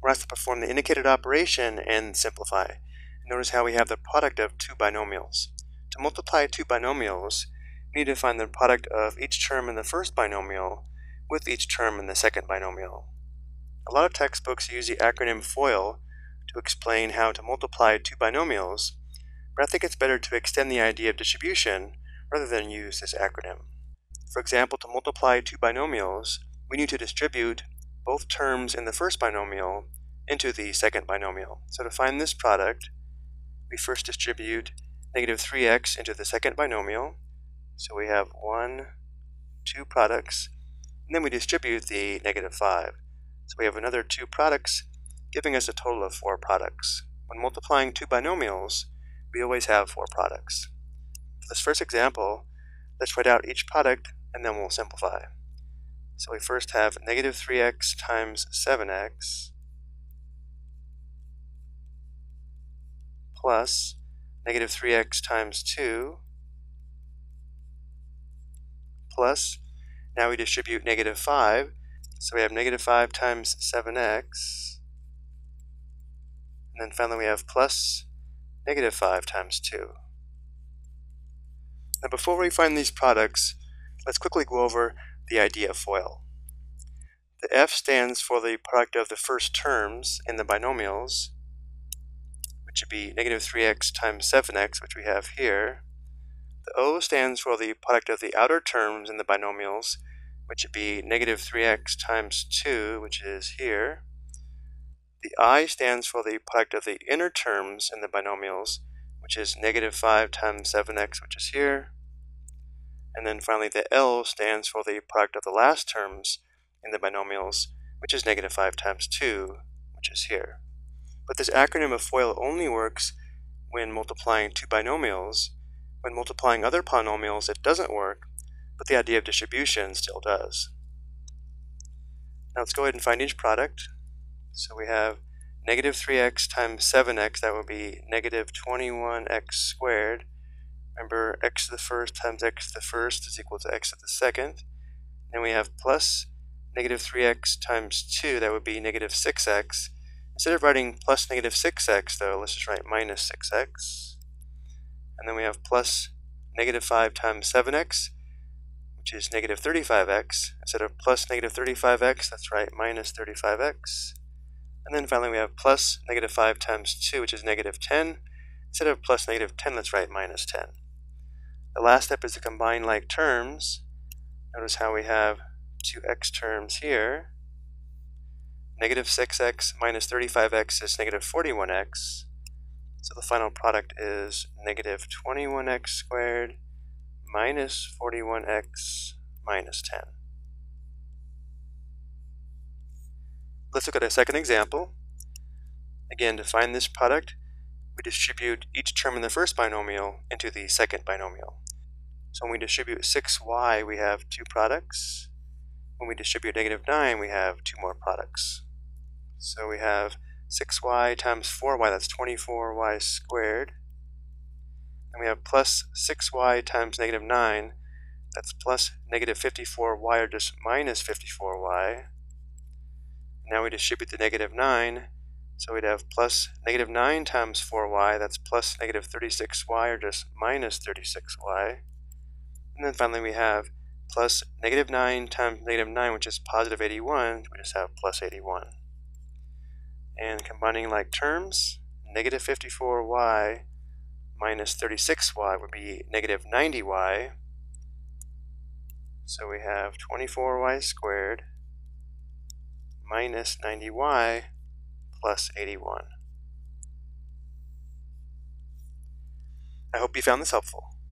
we're asked to perform the indicated operation and simplify. Notice how we have the product of two binomials. To multiply two binomials, we need to find the product of each term in the first binomial with each term in the second binomial. A lot of textbooks use the acronym FOIL to explain how to multiply two binomials, but I think it's better to extend the idea of distribution rather than use this acronym. For example, to multiply two binomials, we need to distribute both terms in the first binomial into the second binomial. So to find this product, we first distribute negative 3x into the second binomial. So we have 2 products, and then we distribute the negative 5. So we have another 2 products, giving us a total of 4 products. When multiplying two binomials, we always have 4 products. For this first example, let's write out each product and then we'll simplify. So we first have negative 3x times 7x plus negative 3x times 2 plus, now we distribute negative 5, so we have negative 5 times 7x, and then finally we have plus negative 5 times 2. Now before we find these products, let's quickly go over the idea of FOIL. The F stands for the product of the first terms in the binomials, which would be negative 3x times 7x, which we have here. The O stands for the product of the outer terms in the binomials, which would be negative 3x times 2, which is here. The I stands for the product of the inner terms in the binomials, which is negative 5 times 7x, which is here. And then finally the L stands for the product of the last terms in the binomials, which is negative 5 times 2, which is here. But this acronym of FOIL only works when multiplying two binomials. When multiplying other polynomials, it doesn't work, but the idea of distribution still does. Now let's go ahead and find each product. So we have negative 3x times 7x, that would be negative 21x squared. Remember, x to the first times x to the first is equal to x to the second. Then we have plus negative 3x times 2, that would be negative 6x. Instead of writing plus negative 6x, though, let's just write minus 6x. And then we have plus negative 5 times 7x, which is negative 35x. Instead of plus negative 35x, let's write minus 35x. And then finally we have plus negative 5 times 2, which is negative 10. Instead of plus negative 10, let's write minus 10. The last step is to combine like terms. Notice how we have 2x terms here. Negative 6x minus 35x is negative 41x. So the final product is negative 21x squared minus 41x minus 10. Let's look at a second example. Again, to find this product, we distribute each term in the first binomial into the second binomial. So when we distribute 6y, we have 2 products. When we distribute negative 9, we have 2 more products. So we have 6y times 4y, that's 24y squared. And we have plus 6y times negative 9, that's plus negative 54y, or just minus 54y. Now we distribute the negative 9, so we'd have plus negative 9 times 4y, that's plus negative 36y, or just minus 36y. And then finally we have plus negative 9 times negative 9, which is positive 81, we just have plus 81. And combining like terms, negative 54y minus 36y would be negative 90y. So we have 24y squared minus 90y plus 81. I hope you found this helpful.